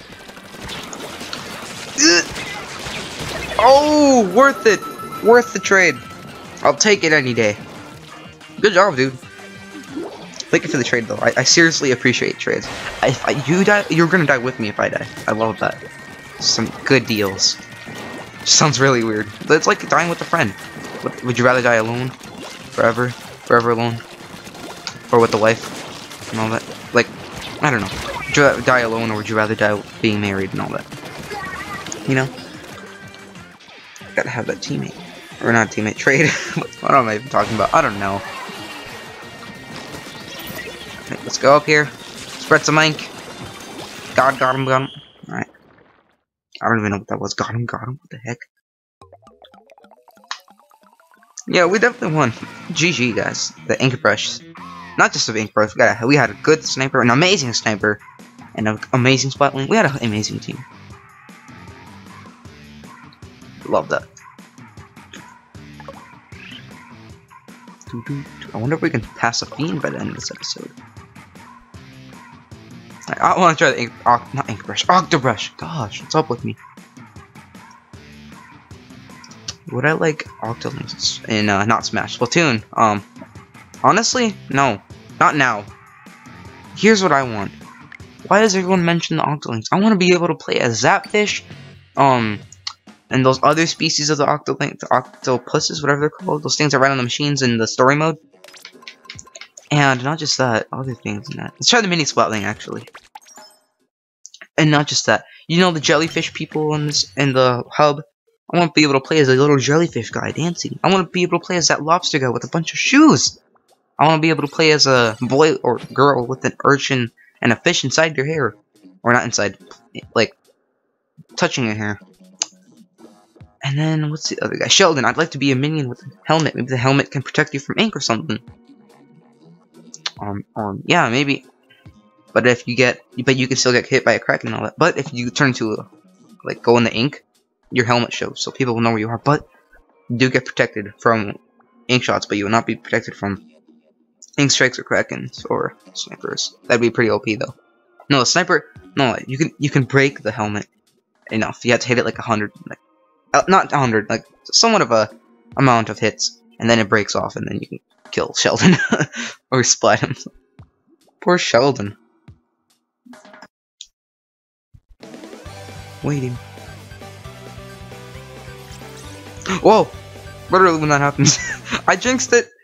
Oh, worth it. Worth the trade. I'll take it any day. Good job, dude. Thank you for the trade, though. I seriously appreciate trades. If you die, you're gonna die with me if I die. I love that. Some good deals. Sounds really weird. But it's like dying with a friend. Would you rather die alone? Forever? Forever alone? Or with the wife? And all that? Like, I don't know. Would you rather die alone, or would you rather die being married and all that? You know? Gotta have that teammate. Or not teammate, trade. What am I even talking about? I don't know. Okay, let's go up here. Spread some ink. Got him, got him. Alright. I don't even know what that was. Got him. What the heck? Yeah, we definitely won. GG, guys. The ink brush. Not just the ink brush. We had a good sniper, an amazing sniper, and an amazing spotling. We had an amazing team. Love that. I wonder if we can pass a fiend by the end of this episode. I want to try the ink, not ink brush, Octobrush. Gosh, what's up with me? Would I like Octolinks in not Smash, Splatoon? Honestly, no, not now. Here's what I want. Why does everyone mention the Octolinks? I want to be able to play as Zapfish, and those other species of the Octolink, the octopuses, whatever they're called, those things that ride on the machines in the story mode. And not just that, other things in that. Let's try the mini Splatling, actually. And not just that. You know the jellyfish people in the hub? I want to be able to play as a little jellyfish guy dancing. I want to be able to play as that lobster guy with a bunch of shoes. I want to be able to play as a boy or girl with an urchin and a fish inside your hair. Or not inside, like, touching your hair. And then, what's the other guy? Sheldon. I'd like to be a minion with a helmet. Maybe the helmet can protect you from ink or something. Yeah, maybe. But if you you can still get hit by a crack and all that. But if you turn to, like, go in the ink, your helmet shows, so people will know where you are. But you do get protected from ink shots, but you will not be protected from ink strikes or krakens or snipers. That'd be pretty OP, though. No, a sniper. No, you can break the helmet enough. You have to hit it like 100. Like, not 100, like somewhat of a amount of hits, and then it breaks off, and then you can kill Sheldon or splat him. Poor Sheldon. Waiting. Whoa! Literally when that happens, I jinxed it.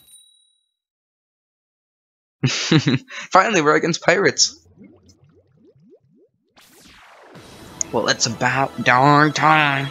Finally, we're against pirates. Well, it's about darn time.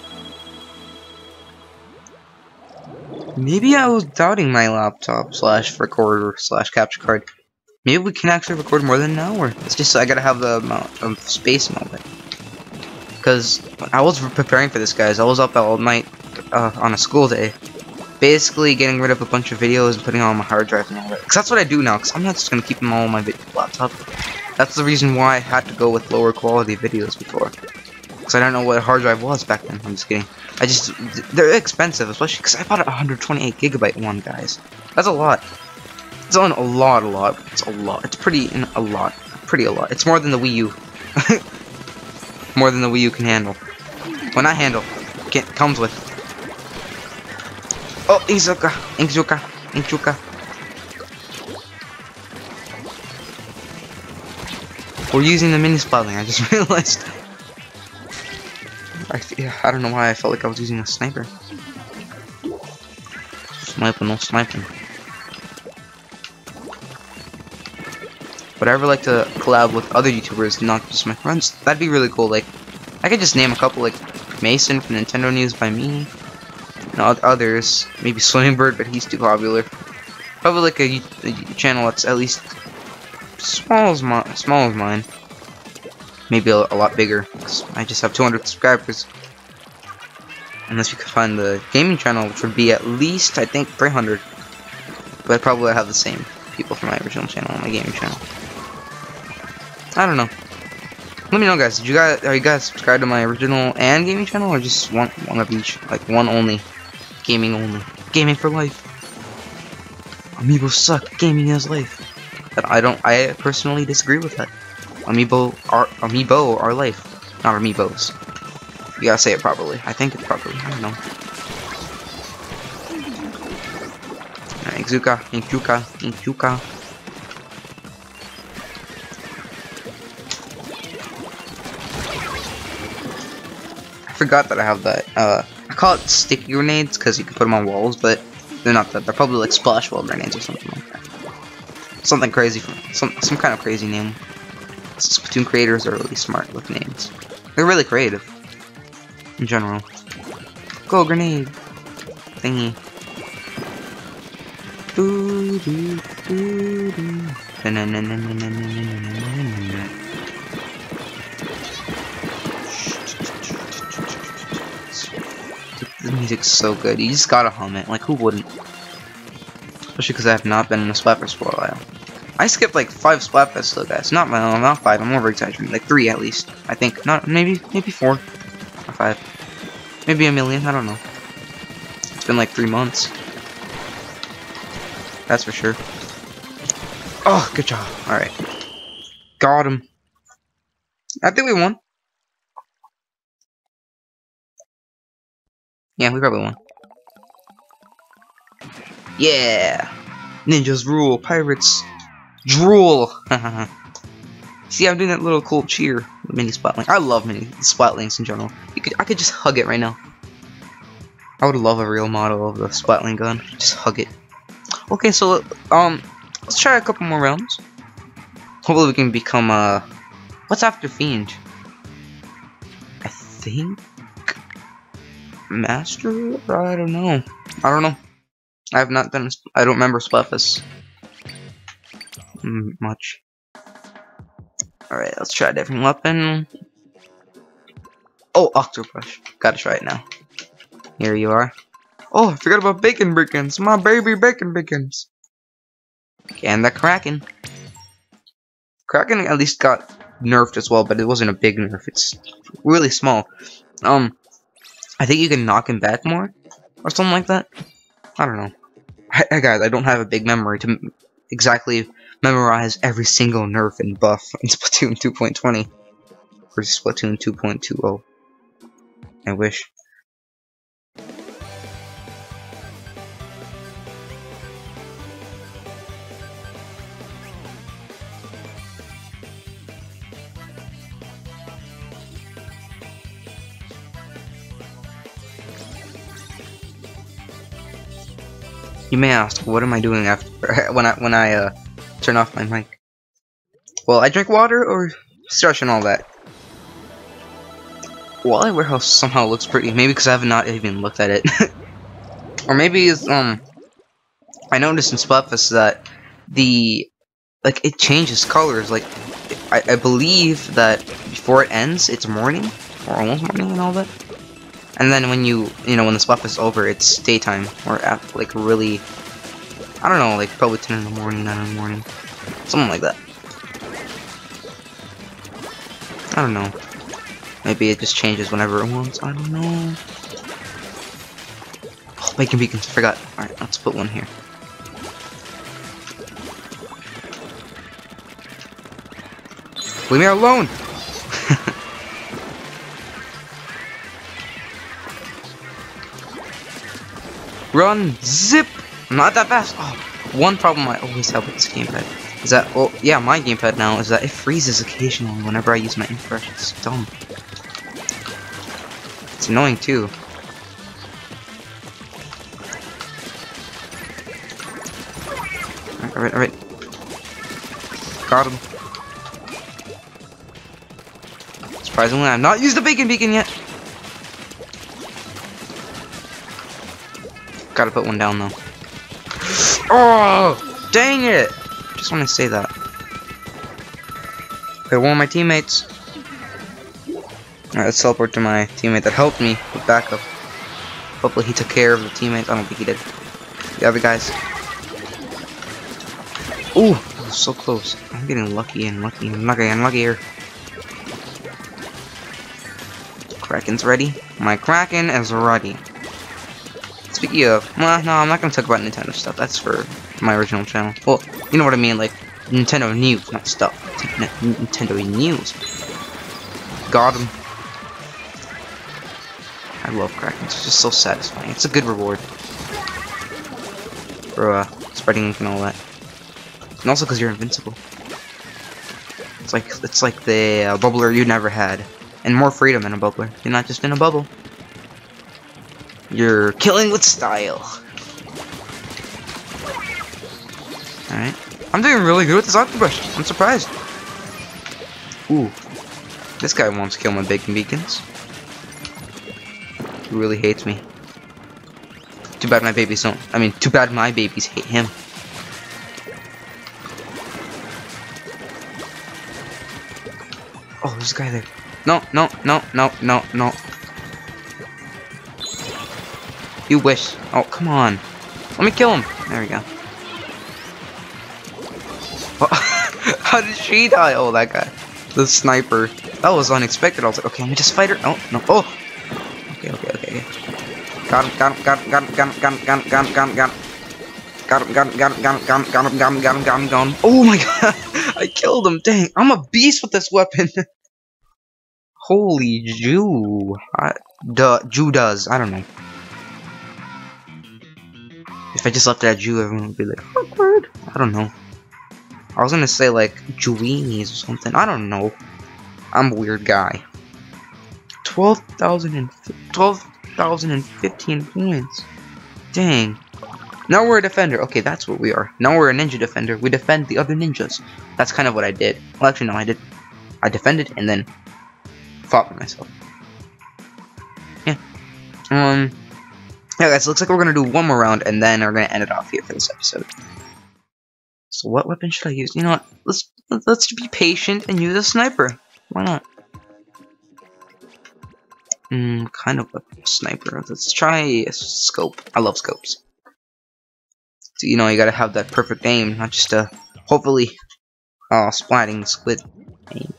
Maybe I was doubting my laptop / recorder / capture card. Maybe we can actually record more than an hour. It's just I gotta have the amount of space and all that. Because I was preparing for this, guys. I was up all night on a school day, basically getting rid of a bunch of videos and putting them on my hard drive and all that. Because that's what I do now. Because I'm not just gonna keep them all on my laptop. That's the reason why I had to go with lower quality videos before. Because I don't know what a hard drive was back then. I'm just kidding. They're expensive, especially because I bought a 128 gigabyte one, guys. That's a lot. It's on a lot. It's a lot. It's a lot. It's more than the Wii U. More than the Wii U can handle. Well, not handle. Comes with. Oh, Inkzuka. We're using the mini Splatling, I just realized. I don't know why I felt like I was using a sniper. Sniping. But I ever like to collab with other YouTubers, not just my friends. That'd be really cool. Like, I could just name a couple, like Mason from Nintendo News by me. And others, maybe Swimming but he's too popular. Probably like a channel that's at least small as mine. Maybe a lot bigger, because I just have 200 subscribers. Unless you could find the gaming channel, which would be at least, I think, 300. But I'd probably have the same people from my original channel on my gaming channel. I don't know. Let me know, guys. Are you guys subscribed to my original and gaming channel, or just one of each? Like one only, gaming only, gaming for life. Amiibos suck. Gaming is life. I personally disagree with that. Amiibo are life. Not amiibos. You gotta say it properly. I think it's properly. I don't know. Alright, Inkzuka. I forgot that I have that. I call it sticky grenades because you can put them on walls, but they're not that. They're probably like splash wall grenades or something like that. Something crazy from some kind of crazy name. Splatoon creators are really smart with names. They're really creative in general. Go grenade thingy. The music's so good. You just gotta hum it. Like, who wouldn't? Especially because I have not been in a Splatfest for a while. I skipped like 5 Splatfests though, guys. Not 5. I'm over exaggerating. Like 3 at least. I think. Not maybe 4 or 5. Maybe a million. I don't know. It's been like 3 months. That's for sure. Oh, good job. All right, got him. I think we won. Yeah, we probably won. Yeah. Ninjas rule. Pirates drool. See, I'm doing that little cool cheer. The mini Splatling. I love mini Splatlinks in general. I could just hug it right now. I would love a real model of the Splatling gun. Just hug it. Okay, so let's try a couple more rounds. Hopefully we can become what's after Fiend? I think Master? I don't know. I have not done. I don't remember Splatfest much. All right, let's try a different weapon. Oh, Octobrush. Gotta try it now. Here you are. Oh, I forgot about Bacon Brickens. My baby Bacon Brickens. And the Kraken. Kraken at least got nerfed as well, but it wasn't a big nerf. It's really small. I think you can knock him back more or something like that. I don't know. Guys, I don't have a big memory to exactly memorize every single nerf and buff in Splatoon 2.20 versus Splatoon 2.20. I wish. You may ask, what am I doing after when I turn off my mic? Well, I drink water or slush and all that. Wally Warehouse somehow looks pretty. Maybe because I have not even looked at it, or maybe it's I noticed in Splatfest that it changes colors. Like I believe that before it ends, it's morning or almost morning and all that. And then when when the Splatfest is over, it's daytime, or at, like, really, I don't know, like, probably 10 in the morning, 9 in the morning, something like that. I don't know. Maybe it just changes whenever it wants, I don't know. Oh, Bacon Beacons, I forgot. Alright, let's put one here. Leave me alone! Run! Zip! I'm not that fast! Oh, one problem I always have with this gamepad is that, well, yeah, my gamepad now is that it freezes occasionally whenever I use my ink brush. It's dumb. It's annoying too. Alright. Got him. Surprisingly, I've not used the Bacon Beacon yet. Gotta put one down though. Oh, dang it! Just want to say that. Okay, one of my teammates. Alright, let's teleport to my teammate that helped me with backup. Hopefully he took care of the teammates. I don't think he did. The other guys. Ooh, that was so close. I'm getting lucky and luckier. Kraken's ready. My Kraken is ready. Speaking of, well, no, I'm not gonna talk about Nintendo stuff. That's for my original channel. Well, you know what I mean, like Nintendo news, not stuff. Nintendo news. Got him. I love Kraken. It's just so satisfying. It's a good reward for spreading ink and all that, and also because you're invincible. It's like the bubbler you never had, and more freedom than a bubbler. You're not just in a bubble. You're killing with style. Alright. I'm doing really good with this Octobrush. I'm surprised. Ooh. This guy wants to kill my bacon beacons. He really hates me. Too bad my babies don't. I mean, too bad my babies hate him. Oh, there's a guy there. No, no, no, no, no, no. You wish. Oh, come on. Let me kill him. There we go. How did she die? Oh, that guy. The sniper. That was unexpected. I was like, okay, let me just fight her. Oh, no. Oh. Okay, okay, okay. Got him, got him, got him, got him, got him, got him, got him, got him, got him, got him. Got him, got him, got him, got him, got him, got him, got him, got him, got him, got him. Oh my god. I killed him. Dang. I'm a beast with this weapon. Holy Jew. Jew does. I don't know. If I just left it at Jew, everyone would be like, awkward. I don't know. I was gonna say like Jewinis or something. I don't know. I'm a weird guy. 12,015 points. Dang. Now we're a defender. Okay, that's what we are. Now we're a ninja defender. We defend the other ninjas. That's kind of what I did. Well, actually, no, I did. I defended and then fought for myself. Yeah. Yeah, guys. Looks like we're gonna do one more round and then we're gonna end it off here for this episode. So what weapon should I use? You know what? Let's be patient and use a sniper. Why not? Kind of a sniper. Let's try a scope. I love scopes. So, you know, you gotta have that perfect aim, not just hopefully splatting the squid aim.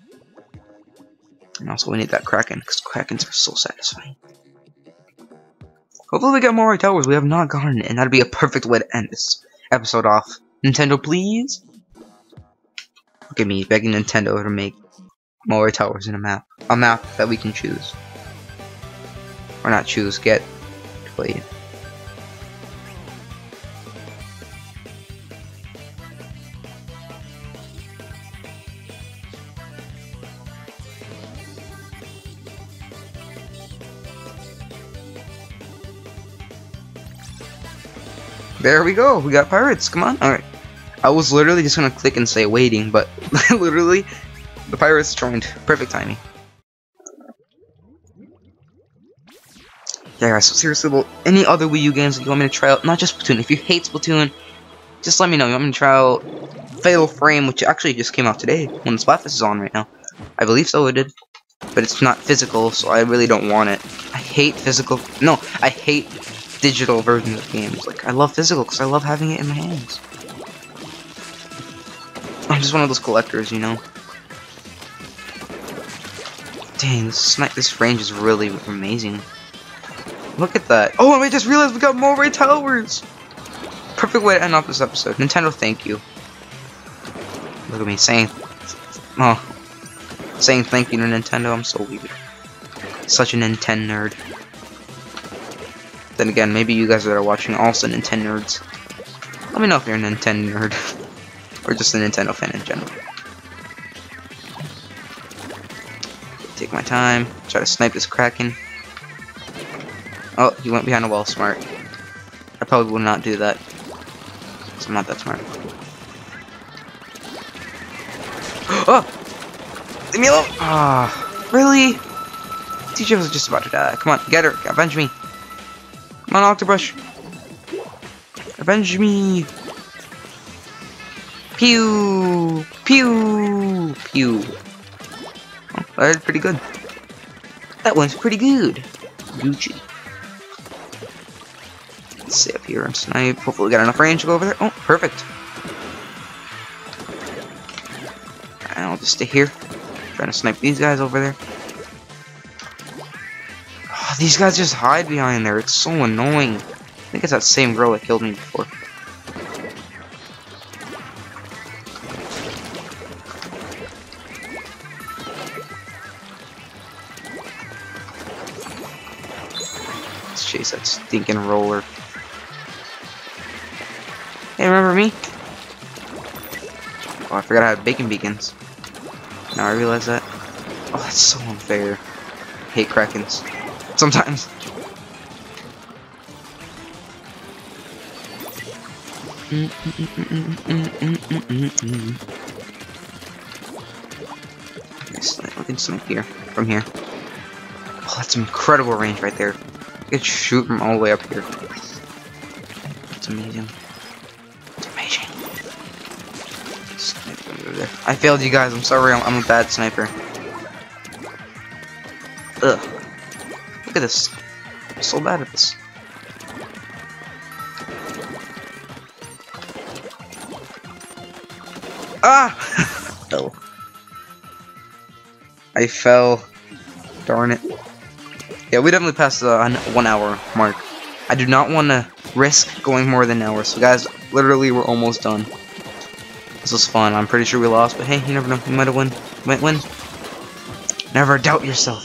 And also we need that Kraken, because Krakens are so satisfying. Hopefully we get more towers. We have not gotten it, and that'd be a perfect way to end this episode off. Nintendo, please. Look at me begging Nintendo to make more towers in a map that we can choose, or not choose, get played. There we go. We got pirates. Come on. All right. I was literally just gonna click and say waiting, but literally the pirates joined. Perfect timing. Yeah, guys. So seriously, well, any other Wii U games that you want me to try out? Not just Splatoon. If you hate Splatoon, just let me know. You want me to try out Fatal Frame, which actually just came out today when the Splatfest is on right now. I believe so. It did, but it's not physical, so I really don't want it. I hate physical. No, I hate digital versions of games. Like, I love physical because I love having it in my hands. I'm just one of those collectors, you know. Dang, this range is really amazing. Look at that. Oh, and I just realized we got more Ray Towers. Perfect way to end off this episode. Nintendo, thank you. Look at me saying thank you to Nintendo. I'm so weird. Such a Nintendo nerd. Then again, maybe you guys that are watching are also Nintendo nerds. Let me know if you're a Nintendo nerd. Or just a Nintendo fan in general. Take my time. Try to snipe this Kraken. Oh, he went behind a wall. Smart. I probably would not do that. Because I'm not that smart. Oh! Leave me alone! Ah, really? TJ was just about to die. Come on, get her. Avenge me. Come on, Octobrush. Avenge me. Pew! Pew! Pew! Oh, that did pretty good. That one's pretty good. Gucci. Let's stay up here and snipe. Hopefully we got enough range to go over there. Oh, perfect. And I'll just stay here. Trying to snipe these guys over there. Oh, these guys just hide behind there. It's so annoying. I think it's that same girl that killed me before. chase that stinking roller. Hey, remember me? Oh, I forgot I had bacon beacons. Now I realize that. Oh, that's so unfair. I hate Krakens. Sometimes. We can snipe here. From here. Oh, that's incredible range right there. You can shoot from all the way up here. That's amazing. It's amazing. I failed you guys. I'm sorry. I'm a bad sniper. Ugh. Look at this. I'm so bad at this. Ah! Oh. I fell. Darn it. Yeah, we definitely passed the 1 hour mark. I do not want to risk going more than an hour. So guys, literally we're almost done. This was fun. I'm pretty sure we lost, but hey, you never know. We might have won. Might win. Never doubt yourself.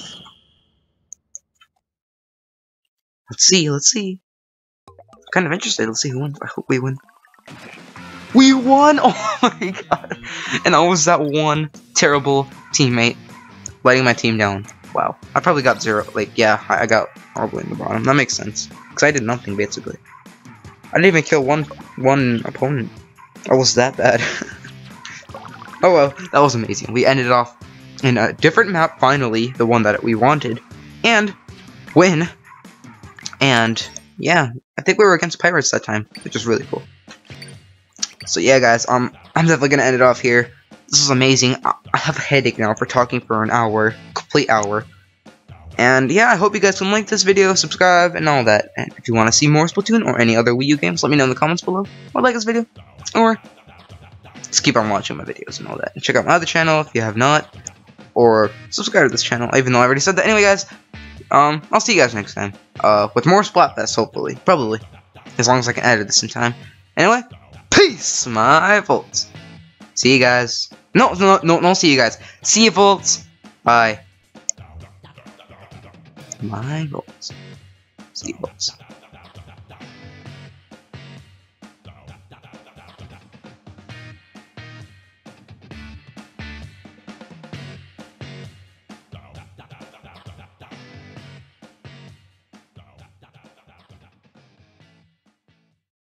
Let's see. Let's see. I'm kind of interested. Let's see who wins. I hope we win. We won! Oh my god. And I was that one terrible teammate letting my team down. Wow. I probably got 0. Like, yeah, I got horribly in the bottom. That makes sense. Because I did nothing, basically. I didn't even kill one opponent. I was that bad. Oh well, that was amazing. We ended off in a different map, finally. The one that we wanted. And win. And, yeah. I think we were against pirates that time. Which is really cool. So yeah, guys, I'm definitely gonna end it off here. This is amazing. I have a headache now for talking for an hour, complete hour. And yeah, I hope you guys can like this video, subscribe, and all that. And if you want to see more Splatoon or any other Wii U games, let me know in the comments below. Or like this video, or just keep on watching my videos and all that. And check out my other channel if you have not, or subscribe to this channel, even though I already said that. Anyway, guys, I'll see you guys next time. With more Splatfest, hopefully, probably, as long as I can edit this in time. Anyway. Peace, my volts. See you guys. No, see you guys. See you, volts. Bye. My volts. See you, volts.